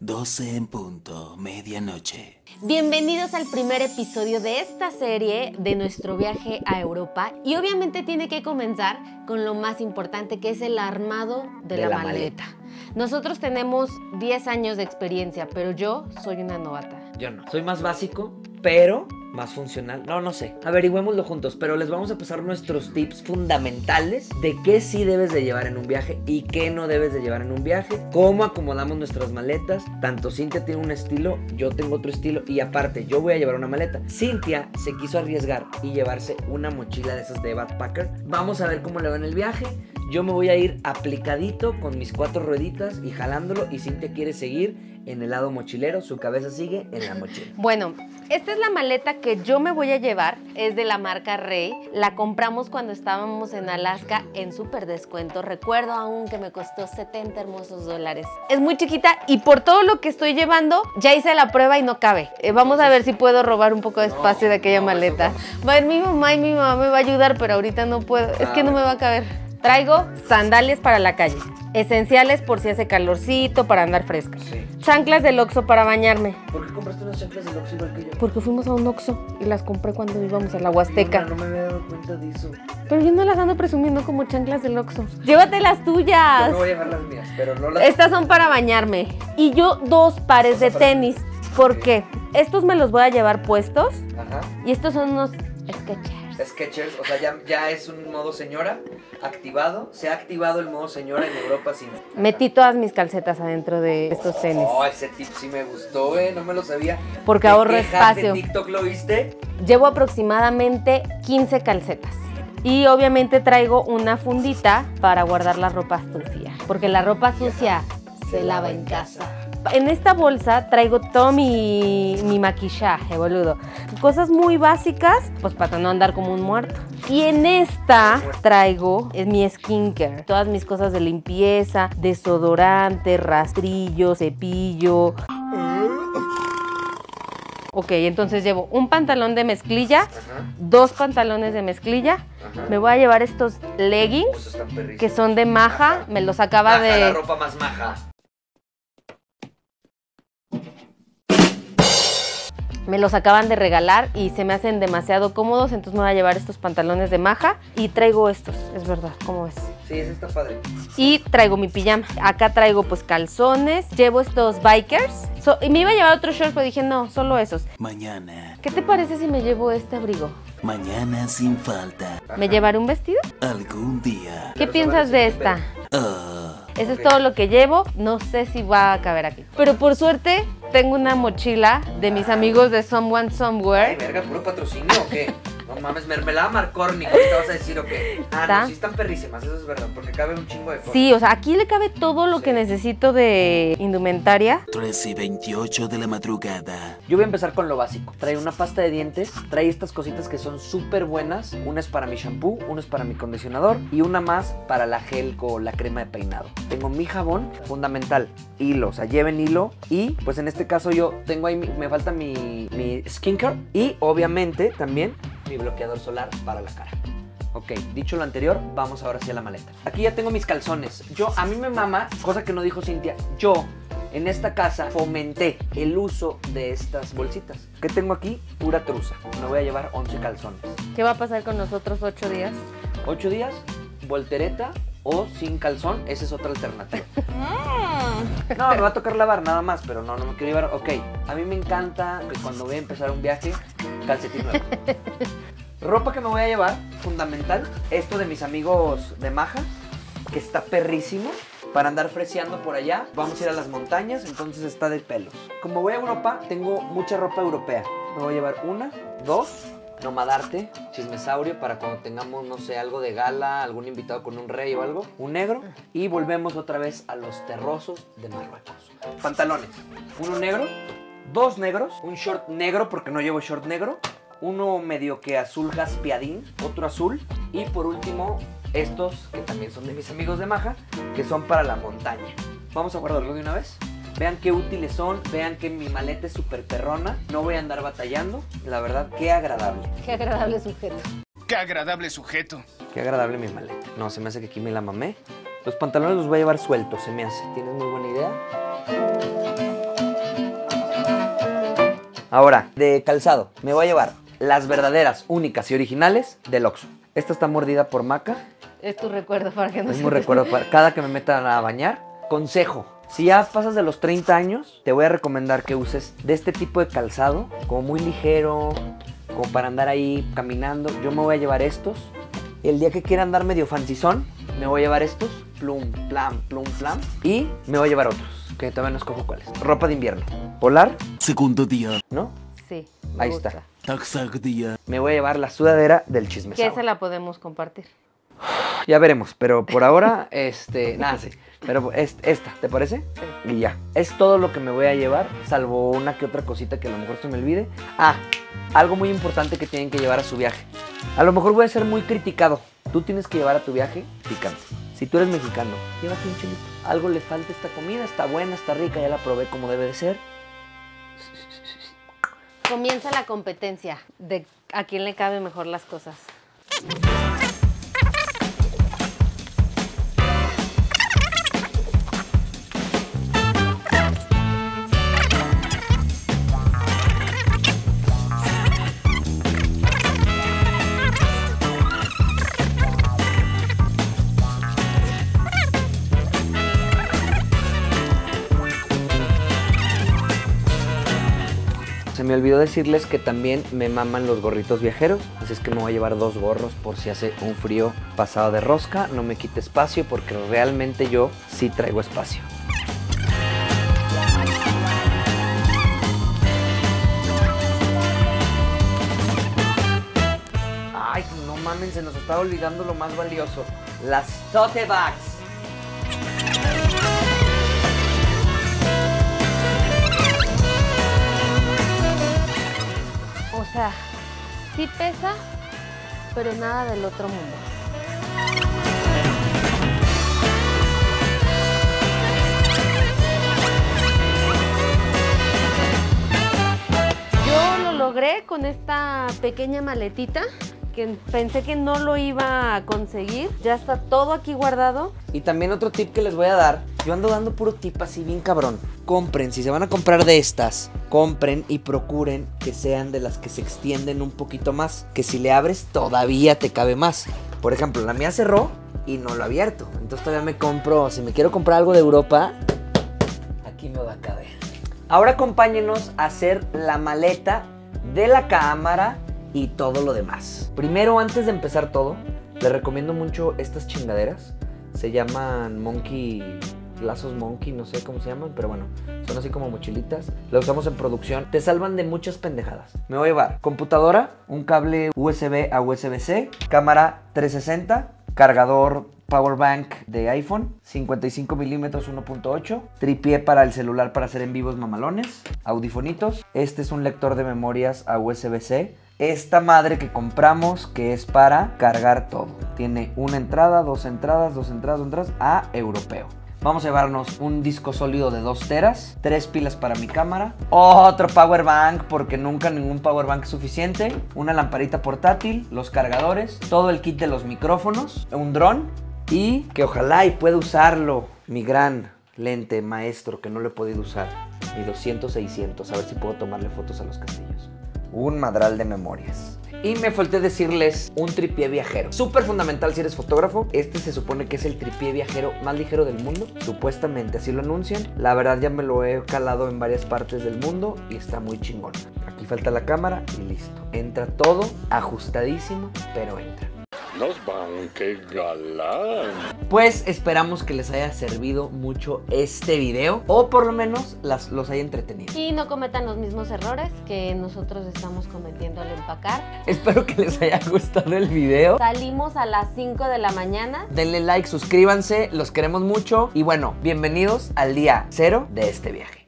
12 en punto, medianoche. Bienvenidos al primer episodio de esta serie de nuestro viaje a Europa. Y obviamente tiene que comenzar con lo más importante, que es el armado de la maleta. Nosotros tenemos 10 años de experiencia, pero yo soy una novata. Yo no. Soy más básico, pero más funcional. No sé. Averigüémoslo juntos, pero les vamos a pasar nuestros tips fundamentales de qué sí debes de llevar en un viaje y qué no debes de llevar en un viaje, cómo acomodamos nuestras maletas. Tanto Cintia tiene un estilo, yo tengo otro estilo y aparte yo voy a llevar una maleta. Cintia se quiso arriesgar y llevarse una mochila de esas de backpacker. Vamos a ver cómo le va en el viaje. Yo me voy a ir aplicadito con mis 4 rueditas y jalándolo, y Cintia quiere seguir en el lado mochilero, su cabeza sigue en la mochila. Bueno, esta es la maleta que yo me voy a llevar, es de la marca Rey. La compramos cuando estábamos en Alaska en súper descuento. Recuerdo aún que me costó 70 hermosos dólares. Es muy chiquita y por todo lo que estoy llevando, ya hice la prueba y no cabe. Vamos a ver si puedo robar un poco de espacio de aquella maleta. Va a ir mi mamá y mi mamá me va a ayudar, pero ahorita no puedo. Es que no me va a caber. Traigo sandalias para la calle, esenciales por si hace calorcito, para andar fresca. Sí. Chanclas del Oxxo para bañarme. ¿Por qué compraste unas chanclas del Oxxo igual que yo? Porque fuimos a un Oxxo y las compré cuando íbamos a la Huasteca. No me había dado cuenta de eso. Pero yo no las ando presumiendo como chanclas del Oxxo. Llévate las tuyas. Yo me voy a llevar las mías, pero no las... Estas son para bañarme. Y yo 2 pares de tenis. ¿Por qué? Estos me los voy a llevar puestos. Ajá. Y estos son unos Skechers. Skechers, o sea, ya es un modo señora activado. Se ha activado el modo señora en Europa sin... Metí todas mis calcetas adentro de estos tenis. Oh, ese tip sí me gustó, no me lo sabía. Porque ¿De ahorro qué hack espacio. de TikTok lo viste? Llevo aproximadamente 15 calcetas. Y obviamente traigo una fundita para guardar la ropa sucia. Porque la ropa sucia se lava en casa. En esta bolsa traigo todo mi maquillaje, boludo. Cosas muy básicas, pues para no andar como un muerto. Y en esta traigo mi skincare. Todas mis cosas de limpieza, desodorante, rastrillo, cepillo. Ok, entonces llevo un pantalón de mezclilla, 2 pantalones de mezclilla. Me voy a llevar estos leggings que son de maja. Me los acaba Maja, de... la ropa más maja. Me los acaban de regalar y se me hacen demasiado cómodos, entonces me voy a llevar estos pantalones de maja y traigo estos, es verdad, ¿cómo ves? Sí, ese está padre. Y traigo mi pijama. Acá traigo pues calzones, llevo estos bikers y me iba a llevar otro short, pero dije no, solo esos. Mañana, ¿Qué te parece si me llevo este abrigo? mañana sin falta. ¿Me llevaré un vestido? Algún día. ¿Qué piensas de esta? Eso es todo lo que llevo, no sé si va a caber aquí. Pero por suerte tengo una mochila de mis amigos de Someone Ay, Somewhere. verga, ¿puro patrocinio o qué? No mames, mermelada Marcorni, ¿qué te vas a decir o qué? ¿Está? No, sí están perrísimas, eso es verdad, porque cabe un chingo de cosas. Sí, o sea, aquí le cabe todo lo que necesito de indumentaria. 13:28 de la madrugada. Yo voy a empezar con lo básico. Trae una pasta de dientes, trae estas cositas que son súper buenas. Una es para mi shampoo, una es para mi acondicionador y una más para la gel o la crema de peinado. Tengo mi jabón, fundamental, hilo, o sea, lleven hilo. Y pues en este caso yo tengo ahí, me falta mi skincare y obviamente también mi bloqueador solar para la cara. Ok, dicho lo anterior, vamos ahora sí a la maleta. Aquí ya tengo mis calzones. A mí me mama, cosa que no dijo Cintia, yo en esta casa fomenté el uso de estas bolsitas. ¿Qué tengo aquí? Pura truza. Me voy a llevar 11 calzones. ¿Qué va a pasar con nosotros 8 días? 8 días, voltereta o sin calzón, esa es otra alternativa. No, me va a tocar lavar nada más, pero no me quiero llevar. Ok, a mí me encanta que cuando voy a empezar un viaje, calcetín nuevo. Ropa que me voy a llevar, fundamental, esto de mis amigos de maja, que está perrísimo, para andar freseando por allá. Vamos a ir a las montañas, entonces está de pelos. Como voy a Europa, tengo mucha ropa europea. Me voy a llevar 1, 2, Nomadarte, chismesaurio, para cuando tengamos, no sé, algo de gala, algún invitado con un rey o algo. Un negro. Y volvemos otra vez a los terrosos de Marruecos. Pantalones, 1 negro, 2 negros, un short negro porque no llevo short negro, uno medio que azul jaspiadín, otro azul y por último estos que también son de mis amigos de maja, que son para la montaña. Vamos a guardarlo de una vez. Vean qué útiles son, vean que mi maleta es súper perrona, no voy a andar batallando, la verdad, qué agradable. Qué agradable sujeto. ¡Qué agradable sujeto! Qué agradable mi maleta. No, se me hace que aquí me la mamé. Los pantalones los voy a llevar sueltos, se me hace. ¿Tienes muy buena idea? Ahora, de calzado, me voy a llevar las verdaderas, únicas y originales del Oxxo. Esta está mordida por Maca. Es tu recuerdo para que no Es se mi recuerdo para cada que me meta a bañar. Consejo, si ya pasas de los 30 años, te voy a recomendar que uses de este tipo de calzado, como muy ligero, como para andar ahí caminando. Yo me voy a llevar estos. El día que quiera andar medio fancyzón, me voy a llevar estos. Plum, plam, plum, plam. Y me voy a llevar otros, que todavía no escojo cuáles. Ropa de invierno. Polar, Segundo día. ¿no? Sí, me Ahí gusta. está. Tercer día. Me voy a llevar la sudadera del Que chismesado. esa la podemos compartir. Ya veremos, pero por ahora, nada, sí. Pero esta, ¿te parece? Sí. Y ya. Es todo lo que me voy a llevar, salvo una que otra cosita que a lo mejor se me olvide. Ah, algo muy importante que tienen que llevar a su viaje. A lo mejor voy a ser muy criticado. Tú tienes que llevar a tu viaje picante. Si tú eres mexicano, llévate un chilito. Algo le falta a esta comida, está buena, está rica, ya la probé como debe de ser. Comienza la competencia de a quién le caben mejor las cosas. Se me olvidó decirles que también me maman los gorritos viajeros, así es que me voy a llevar 2 gorros por si hace un frío pasado de rosca. No me quite espacio porque realmente yo sí traigo espacio. Ay, no mamen, se nos estaba olvidando lo más valioso, las tote bags. O sea, sí pesa, pero nada del otro mundo. Yo lo logré con esta pequeña maletita que pensé que no lo iba a conseguir. Ya está todo aquí guardado. Y también otro tip que les voy a dar. Yo ando dando puro tip así bien cabrón. Compren, si se van a comprar de estas, compren y procuren que sean de las que se extienden un poquito más. Que si le abres todavía te cabe más. Por ejemplo, la mía cerró y no lo he abierto. Entonces todavía me compro, si me quiero comprar algo de Europa, aquí me va a caber. Ahora acompáñenos a hacer la maleta de la cámara y todo lo demás. Primero, antes de empezar todo, les recomiendo mucho estas chingaderas. Se llaman lazos monkey, no sé cómo se llaman, pero bueno, son así como mochilitas. Las usamos en producción, te salvan de muchas pendejadas. Me voy a llevar computadora, un cable USB a USB-C, cámara 360, cargador power bank de iPhone, 55 milímetros 1.8, tripié para el celular para hacer en vivos mamalones, audifonitos. Este es un lector de memorias a USB-C. Esta madre que compramos que es para cargar todo. Tiene una entrada, dos entradas a europeo. Vamos a llevarnos un disco sólido de 2 teras, 3 pilas para mi cámara, otro power bank porque nunca ningún power bank es suficiente, una lamparita portátil, los cargadores, todo el kit de los micrófonos, un dron y que ojalá y pueda usarlo mi gran lente maestro que no lo he podido usar, mi 200-600, a ver si puedo tomarle fotos a los castillos. Un madral de memorias. Y me falté decirles un tripié viajero. Súper fundamental si eres fotógrafo. Este se supone que es el tripié viajero más ligero del mundo. Supuestamente así lo anuncian. La verdad ya me lo he calado en varias partes del mundo y está muy chingón. Aquí falta la cámara y listo. Entra todo ajustadísimo, pero entra. Nos van, qué galán. Pues esperamos que les haya servido mucho este video o por lo menos los haya entretenido. Y no cometan los mismos errores que nosotros estamos cometiendo al empacar. Espero que les haya gustado el video. Salimos a las 5 de la mañana. Denle like, suscríbanse, los queremos mucho y bueno, bienvenidos al día 0 de este viaje.